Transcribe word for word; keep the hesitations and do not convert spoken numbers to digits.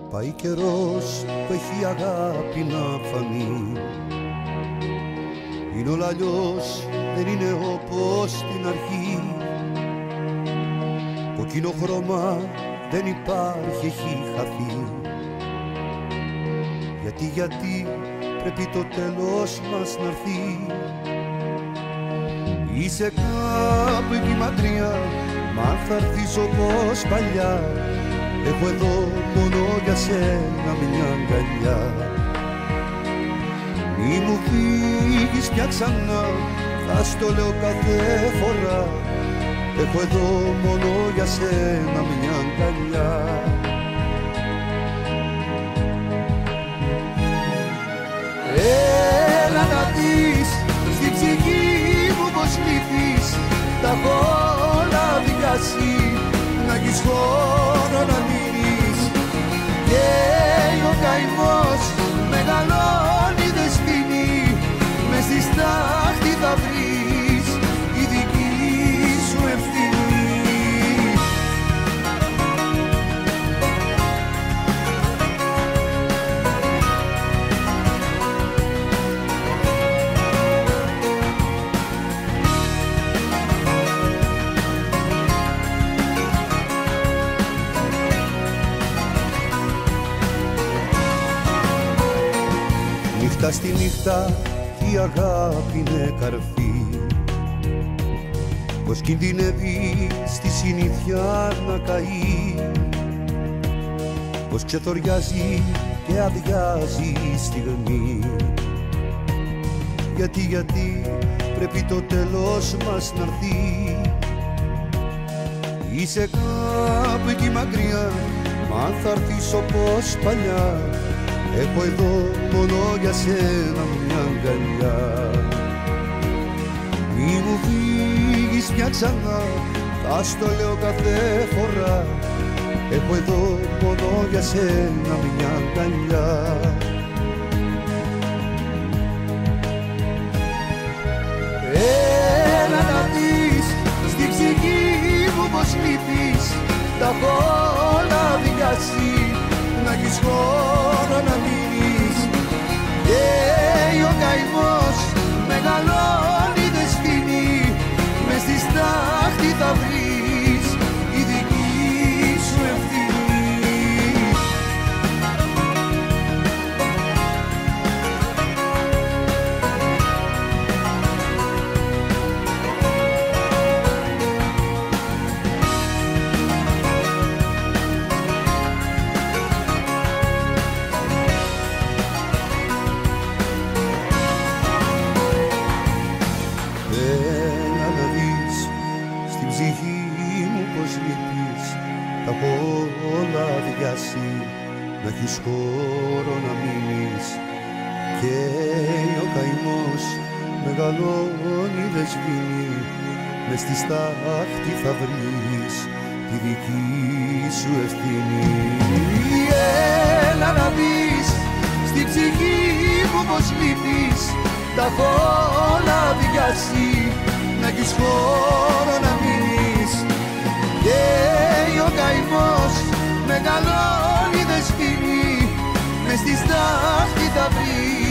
Πάει καιρός που έχει αγάπη να φανεί. Είναι όλα αλλιώς, δεν είναι όπως στην αρχή. Κοκκίνο χρώμα δεν υπάρχει, έχει χαθεί. Γιατί, γιατί πρέπει το τέλος μας να έρθει. Είσαι κάπου εκεί μακριά, μα αν θα έρθεις όπως παλιά, έχω εδώ μόνο για σένα μια αγκαλιά. Μη μου φύγεις πια ξανά, θα στο λέω κάθε φορά, έχω εδώ μόνο για σένα μια αγκαλιά. Έλα να δεις στην ψυχή μου πως λείπεις, τα έχω όλα δικάσει, να έχεις χώρο να μείνεις. Και ο καημός μεγαλώνει, δεν σβήνει, μες στη στάχτη θα βρεις η δική σου ευθύνη. Νύχτα στη νύχτα η αγάπη είναι καρφί, πως κινδυνεύει στη συνήθεια να καεί, πως ξεθοριάζει και αδειάζει η στιγμή. Γιατί, γιατί πρέπει το τέλος μας να έρθει. Είσαι κάπου εκεί μακριά, μα αν θα έρθεις όπως παλιά, έχω εδώ μόνο για σένα μια αγκαλιά. Μη μου φύγεις πια ξανά, θα στο λέω κάθε φορά, έχω εδώ μόνο για σένα μια αγκαλιά. Έλα να δεις στην ψυχή μου πως λείπεις, τα έχω όλα δικάσει, να έχεις χώρο να μείνεις. Και ο καημός μεγαλώνει, δεν σβήνει, μες στη στάχτη θα βρεις η δική σου ευθύνη. Τα έχω όλα αδειάσει, να έχεις χώρο να μείνεις. Και ο καημός μεγαλώνει, δεν σβήνει, μες στη στάχτη θα βρεις τη δική σου ευθύνη. Έλα να δεις στην ψυχή μου πως λείπεις, τα έχω όλα αδειάσει, να έχεις χώρο να μείνεις. Και ο καημός μεγαλώνει, δεν σβήνει, μες στη στάχτη θα βρει